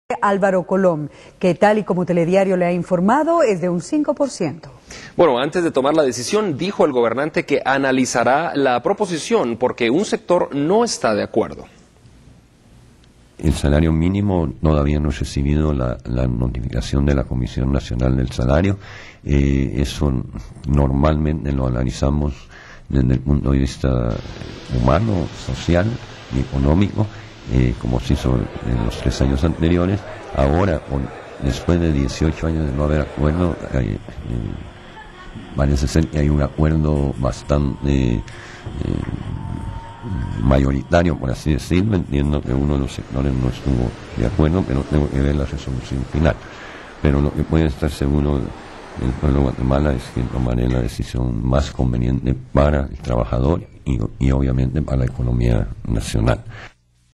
Álvaro Colom, que tal y como Telediario le ha informado, es de un 5%. Bueno, antes de tomar la decisión, dijo el gobernante que analizará la proposición porque un sector no está de acuerdo. El salario mínimo todavía no he recibido la notificación de la Comisión Nacional del Salario. Eso normalmente lo analizamos desde el punto de vista humano, social y económico, como se hizo en los 3 años anteriores. Ahora, después de 18 años de no haber acuerdo, parece ser que hay un acuerdo bastante mayoritario, por así decirlo. Entiendo que uno de los sectores no estuvo de acuerdo, pero tengo que ver la resolución final. Pero lo que puede estar seguro el pueblo de Guatemala es que tomaré la decisión más conveniente para el trabajador y obviamente para la economía nacional.